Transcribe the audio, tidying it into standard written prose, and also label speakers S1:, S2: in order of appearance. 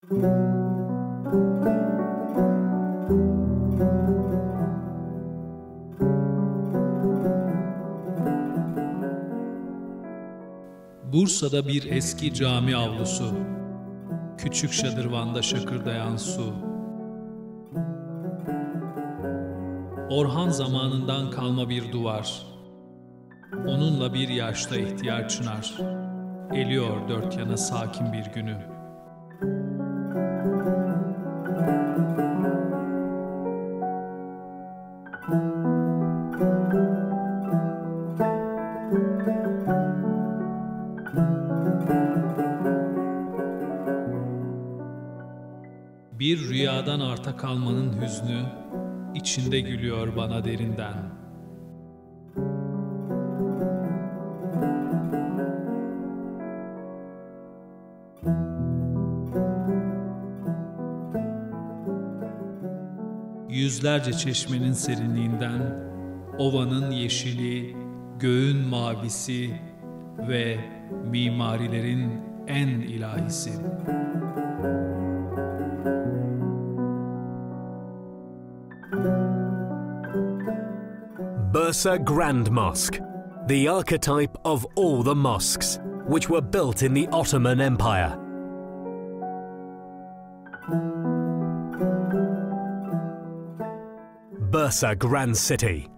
S1: Bursa'da bir eski cami avlusu, küçük şadırvanda şakırdayan su. Orhan zamanından kalma bir duvar, onunla bir yaşta ihtiyar çınar, eliyor dört yana sakin bir günü. Bir rüyadan arta kalmanın hüznü, içinde gülüyor bana derinden. Yüzlerce çeşmenin serinliğinden, ovanın yeşili, göğün mavisi ve mimarilerin en ilahisi.
S2: Bursa Grand Mosque, the archetype of all the mosques, which were built in the Ottoman Empire. Bursa Grand City,